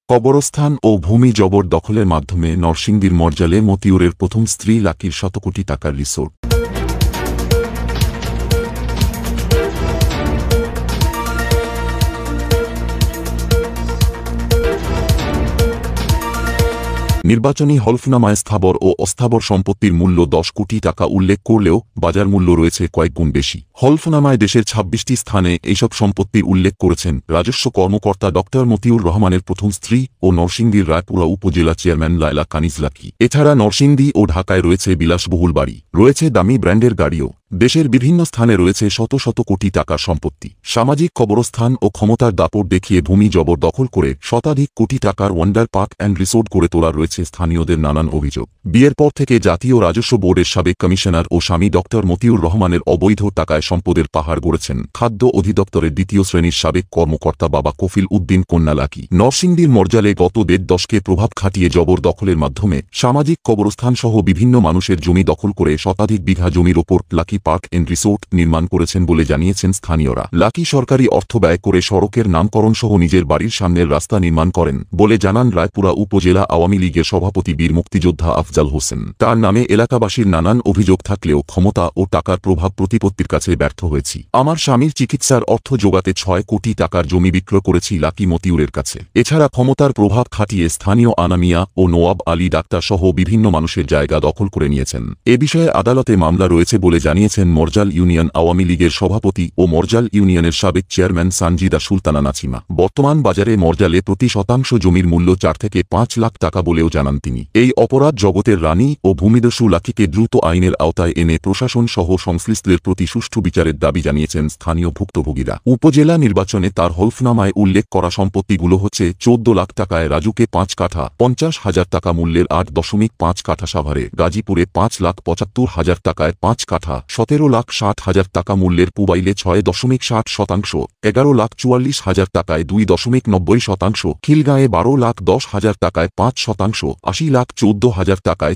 কবরস্থান ও ভূমি জবরদখলের মাধ্যমে নরসিংদীর মরজালে মতিউরের প্রথম স্ত্রী লাকির শত কোটি টাকার রিসোর্ট। নির্বাচনী হলফনামায় স্থাবর ও অস্থাবর সম্পত্তির মূল্য 10 কোটি টাকা উল্লেখ করলেও বাজার মূল্য রয়েছে কয়েক গুণ বেশি। হলফনামায় দেশের 26টি স্থানে এইসব সম্পত্তির উল্লেখ করেছেন রাজস্ব কর্মকর্তা ড মতিউর রহমানের প্রথম স্ত্রী ও নরসিংদীর রায়পুরা উপজেলা চেয়ারম্যান লায়লা কানিজ লাকি। এছাড়া নরসিংদী ও ঢাকায় রয়েছে বিলাসবহুল বাড়ি, রয়েছে দামি ব্র্যান্ডের গাড়িও। দেশের বিভিন্ন স্থানে রয়েছে শত শত কোটি টাকার সম্পত্তি। সামাজিক কবরস্থান ও ক্ষমতার দাপট দেখিয়ে ভূমি জবরদখল করে শতাধিক কোটি টাকার ওয়ান্ডার পার্ক অ্যান্ড রিসোর্ট গড়ে তোলার রয়েছে স্থানীয়দের নানান অভিযোগ। বিয়ের পর থেকে জাতীয় রাজস্ব বোর্ডের সাবেক কমিশনার ও স্বামী ড মতিউর রহমানের অবৈধ টাকায় সম্পদের পাহাড় গড়েছেন খাদ্য অধিদপ্তরের 2য় শ্রেণীর সাবেক কর্মকর্তা বাবা কফিল উদ্দিন কন্যা লাকি। নরসিংদীর মরজালে গত 1.5 দশকে প্রভাব খাটিয়ে জবরদখলের মাধ্যমে সামাজিক কবরস্থান সহ বিভিন্ন মানুষের জমি দখল করে শতাধিক বিঘা জমির ওপর লাকি পার্ক এন্ড রিসোর্ট নির্মাণ করেছেন বলে জানিয়েছেন স্থানীয়রা। লাকি সরকারি অর্থ ব্যয় করে সড়কের নামকরণ সহ নিজের বাড়ির সামনের রাস্তা নির্মাণ করেন বলে জানান রায়পুরা উপজেলা আওয়ামী লীগের সভাপতি বীর মুক্তিযোদ্ধা আফজাল হোসেন। তার নামে এলাকাবাসীর নানান অভিযোগ থাকলেও ক্ষমতা ও টাকার প্রভাব প্রতিপত্তির কাছে ব্যর্থ হয়েছি। আমার স্বামীর চিকিৎসার অর্থ জোগাতে 6 কোটি টাকার জমি বিক্রয় করেছি লাকি মতিউরের কাছে। এছাড়া ক্ষমতার প্রভাব খাটিয়ে স্থানীয় আনামিয়া ও নোয়াব আলী ডাক্তার সহ বিভিন্ন মানুষের জায়গা দখল করে নিয়েছেন। এ বিষয়ে আদালতে মামলা রয়েছে বলে জানিয়েছেন মরজাল ইউনিয়ন আওয়ামী লীগের সভাপতি ও মরজাল ইউনিয়নের সাবেক চেয়ারম্যান সানজিদা সুলতানা নাছিমা। বর্তমান বাজারে মরজালে প্রতি শতাংশ জমির মূল্য 4 থেকে 5 লাখ টাকা বলেও জানান তিনি। এই অপরাধ জগতের রানী ও ভূমিদস্যু লাকিকে দ্রুত আইনের আওতায় এনে প্রশাসন সহ সংশ্লিষ্টদের প্রতি সুষ্ঠু বিচারের দাবি জানিয়েছেন স্থানীয় ভুক্তভোগীরা। উপজেলা নির্বাচনে তার হলফনামায় উল্লেখ করা সম্পত্তিগুলো হচ্ছে 14 লাখ টাকায় রাজুকে 5 কাঠা, 50,000 টাকা মূল্যের 8.5 কাঠা সাভারে, গাজীপুরে 5,75,000 টাকায় 5 কাঠা, 17,60,000 টাকা মূল্যের পুবাইলে 6.60%, 11,44,000 টাকায় 2.90%, খিলগাঁয়ে 12,10,000 টাকায় 5%, 80,14,000 টাকায়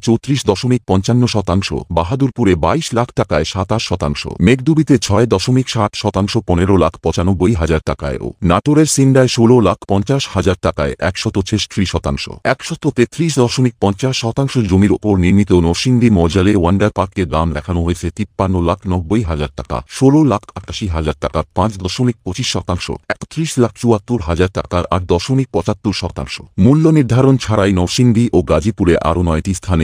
34.55%, বাহাদুরপুরে 22 লাখ টাকায় 27%, মেঘদুবিতে 6.60%, 15,95,000 টাকায় ও নাটোরের সিন্ডায় 16,50,000 টাকায় 136%, 133.50% জমির ওপর নির্মিত নরসিংদী মরজালে ওয়ান্ডার পার্কের দাম দেখানো হয়েছে 53,90,000 টাকা, 16,88,000 টাকার 5.25%, 31,74,000 টাকার 8.75%। মূল্য নির্ধারণ ছাড়াই নরসিংদী ও গাজীপুরে আরও 9টি স্থানে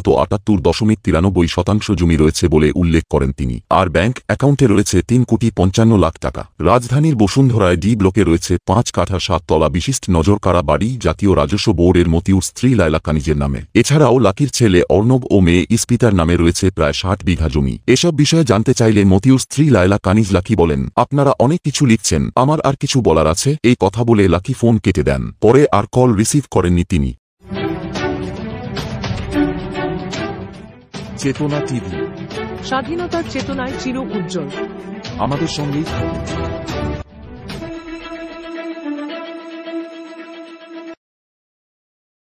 278.93% জমি রয়েছে বলে উল্লেখ করেন তিনি। আর ব্যাংক অ্যাকাউন্টে রয়েছে 3,55,00,000 টাকা। রাজধানীর বসুন্ধরায় ডি ব্লকে রয়েছে 5 কাঠা 7 তলা বিশিষ্ট নজরকাড়া বাড়ি জাতীয় রাজস্ব বোর্ডের মতিউর স্ত্রী লায়লা কানিজের নামে। এছাড়াও লাকির ছেলে অর্ণব ও মেয়ে ইস্পিতার নামে রয়েছে প্রায় 60 বিঘা জমি। এসব বিষয়ে জানতে চাইলে মতিউর স্ত্রী লায়লা কানিজ লাকি বলেন, আপনারা অনেক কিছু লিখছেন, আমার আর কিছু বলার আছে। এই কথা বলে লাকি ফোন কেটে দেন। পরে আর কল রিসিভ করেননি তিনি। চেতনা টিভি, স্বাধীনতার চেতনায় চির উজ্জ্বল। আমাদের সঙ্গেই থাকুন।